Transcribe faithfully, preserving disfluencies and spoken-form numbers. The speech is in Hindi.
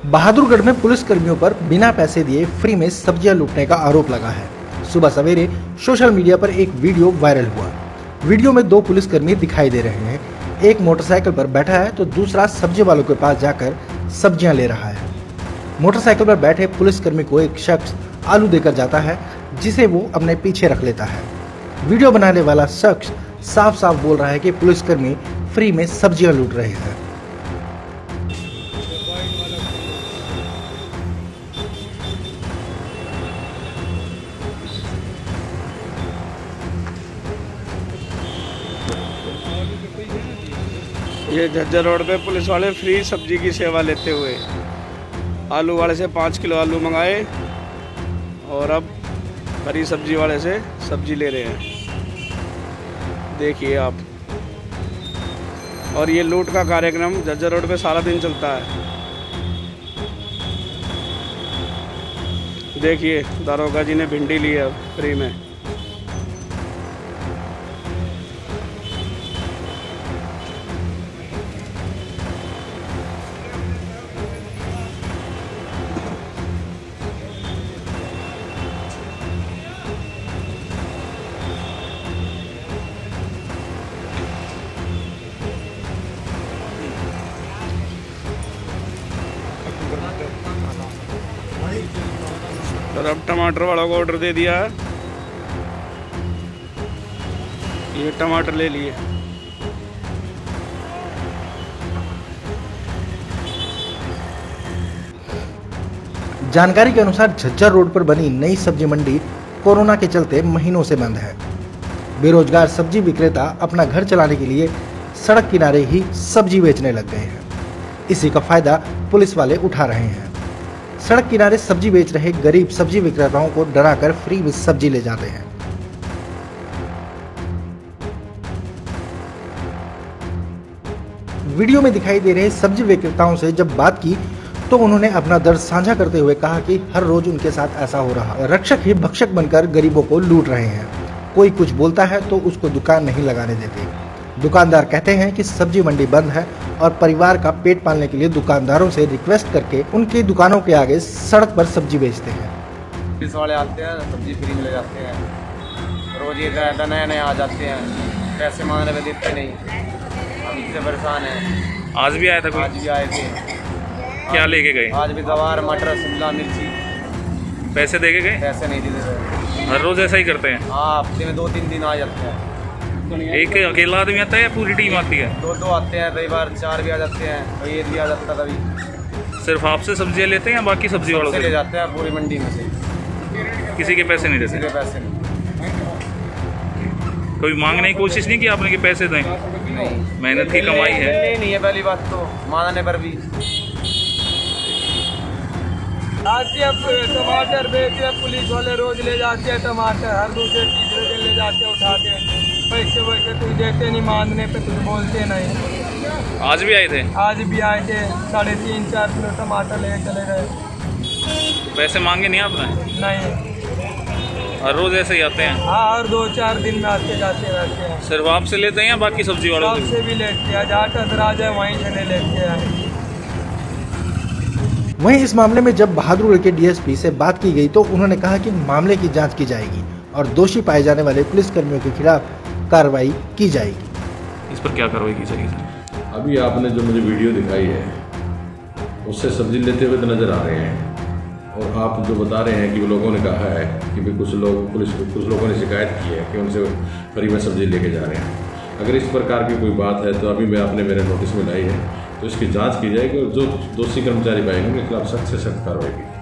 बहादुरगढ़ में पुलिस कर्मियों पर बिना पैसे दिए फ्री में सब्जियां लूटने का आरोप लगा है। सुबह सवेरे सोशल मीडिया पर एक वीडियो वायरल हुआ। वीडियो में दो पुलिसकर्मी दिखाई दे रहे हैं। एक मोटरसाइकिल पर बैठा है तो दूसरा सब्जी वालों के पास जाकर सब्जियां ले रहा है। मोटरसाइकिल पर बैठे पुलिसकर्मी को एक शख्स आलू देकर जाता है, जिसे वो अपने पीछे रख लेता है। वीडियो बनाने वाला शख्स साफ साफ बोल रहा है कि पुलिसकर्मी फ्री में सब्जियां लूट रहे हैं। ये झज्जर रोड पे पुलिस वाले फ्री सब्जी की सेवा लेते हुए आलू वाले से पाँच किलो आलू मंगाए और अब हरी सब्जी वाले से सब्जी ले रहे हैं, देखिए आप। और ये लूट का कार्यक्रम झज्जर रोड पे सारा दिन चलता है। देखिए दारोगा जी ने भिंडी ली है फ्री में। और अब टमाटर वालों को ऑर्डर दे दिया है, ये टमाटर ले लिए। जानकारी के अनुसार झज्जर रोड पर बनी नई सब्जी मंडी कोरोना के चलते महीनों से बंद है। बेरोजगार सब्जी विक्रेता अपना घर चलाने के लिए सड़क किनारे ही सब्जी बेचने लग गए हैं। इसी का फायदा पुलिस वाले उठा रहे हैं। सड़क किनारे सब्जी बेच रहे गरीब सब्जी विक्रेताओं को डराकर फ्री में सब्जी ले जाते हैं। वीडियो में दिखाई दे रहे सब्जी विक्रेताओं से जब बात की तो उन्होंने अपना दर्द साझा करते हुए कहा कि हर रोज उनके साथ ऐसा हो रहा है। रक्षक ही भक्षक बनकर गरीबों को लूट रहे हैं। कोई कुछ बोलता है तो उसको दुकान नहीं लगाने देते। दुकानदार कहते हैं कि सब्जी मंडी बंद है और परिवार का पेट पालने के लिए दुकानदारों से रिक्वेस्ट करके उनकी दुकानों के आगे सड़क पर सब्जी बेचते हैं। पुलिस वाले आते हैं, सब्जी फ्री में ले जाते हैं। रोज ये नए नए आ जाते हैं, पैसे मांगने में देते नहीं। हम इससे परेशान हैं। आज भी आया था कोई? आज भी आए थे। क्या लेके गए? आज भी गवार, मटर, शिमला मिर्ची। पैसे दे के गए? पैसे नहीं देते। हर रोज ऐसा ही करते हैं? हाँ, हफ्ते में दो तीन दिन आ जाते हैं। एक अकेला आदमी आता है या पूरी टीम आती है? दो दो आते हैं, कई बार चार भी आ जाते हैं, कभी एक भी आ जाता है। कभी सिर्फ आपसे सब्जियां लेते हैं या बाकी सब्जी वालों से ले जाते हैं? पूरी मंडी में से किसी के पैसे नहीं देते? किसी के पैसे नहीं। कोई मांगने की कोशिश नहीं की आपने कि पैसे दें? नहीं, मेहनत की कमाई है। नहीं है पहली बात तो, मांगने पर भी। आती है टमाटर बेचते हैं, पुलिस वाले रोज ले जाते हैं टमाटर, हर दूसरे तीसरे दिन ले जाते उठाते हैं। पैसे वैसे तुझ देते नहीं, मांगने पे तुझ बोलते नहीं। आज भी आए थे? आज भी आए थे, साढ़े तीन चार किलो टमाटर ले चले गए। पैसे मांगे नहीं आपने? नहीं। हर रोज ऐसे ही आते हैं? हाँ, हर दो चार दिन में आते जाते रहते हैं। सिर्फ आपसे लेते हैं या बाकी सब्जी वालों से भी लेते हैं? जहाँ टदराज है वहीं से ले लेते हैं। वहीं इस मामले में जब बहादुरगढ़ के डीएसपी से बात की गई तो उन्होंने कहा कि मामले की जांच की जाएगी और दोषी पाए जाने वाले पुलिसकर्मियों के खिलाफ कार्रवाई की जाएगी। इस पर क्या कार्रवाई की जाएगी सर? अभी आपने जो मुझे वीडियो दिखाई है उससे सब्जी लेते हुए तो नज़र आ रहे हैं, और आप जो बता रहे हैं कि लोगों ने कहा है कि भी कुछ लोग पुलिस कुछ लोगों ने शिकायत की है कि उनसे फ्री में सब्जी लेके जा रहे हैं। अगर इस प्रकार की कोई बात है तो अभी मैं आपने मेरे नोटिस में लाई है, तो इसकी जांच की जाएगी और जो दोषी कर्मचारी पाएंगे उनके खिलाफ सख्त से सख्त कार्रवाई की।